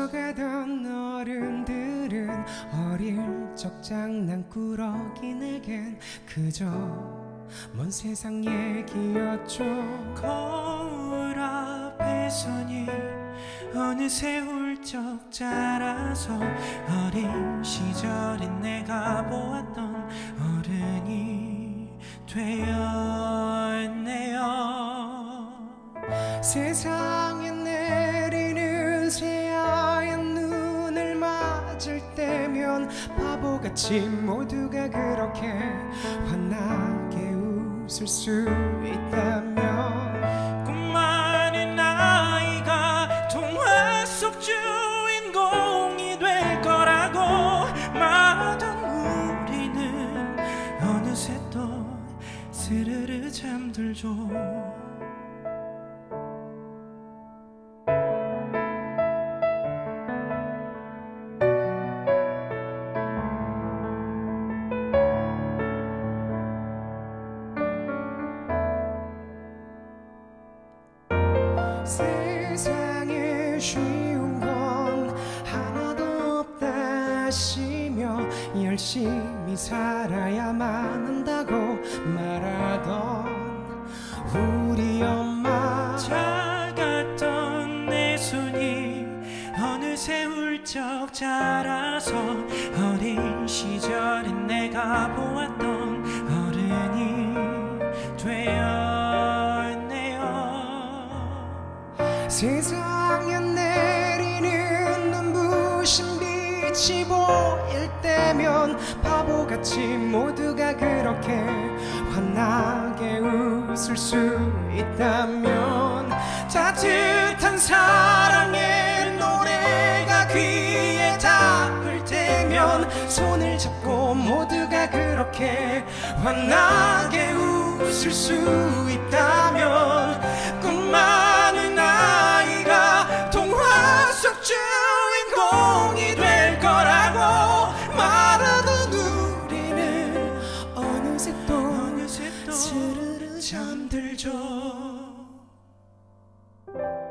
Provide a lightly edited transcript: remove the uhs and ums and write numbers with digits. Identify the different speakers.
Speaker 1: 스쳐가던 어른들은 어릴 적 장난꾸러기 내겐 그저 먼 세상 얘기였죠.
Speaker 2: 거울 앞에서니 어느새 훌쩍 자라서 어린 시절에 내가 보았던 어른이 되었네요.
Speaker 1: 세상에 내리는 새하얀 눈을 맞을 때면 바보같이 모두가 그렇게 환하게 웃을 수 있다면
Speaker 2: 꿈 많은 아이가 동화 속 주인공이 될 거라고 말하던 우리는 어느새 또 스르르 잠들죠.
Speaker 1: 세상에 쉬운 건 하나도 없다 하시며 열심히 살아야만 한다고 말하던 우리 엄마.
Speaker 2: 작았던 내 손이 어느새 훌쩍 자라서 어린 시절에 내가 보았던 어른이 되었네요.
Speaker 1: 세상에 내리는 눈부신 빛이 보일 때면 바보같이 모두가 그렇게 환하게 웃을 수 있다면 따뜻한 사랑의 노래가 귀에 닿을 때면 손을 잡고 모두가 그렇게 환하게 웃을 수 있다면 꿈 많은 아이가 동화 속 주인공이 될 거라고 말하던 우리는 어느새 또 스르르 잠들죠.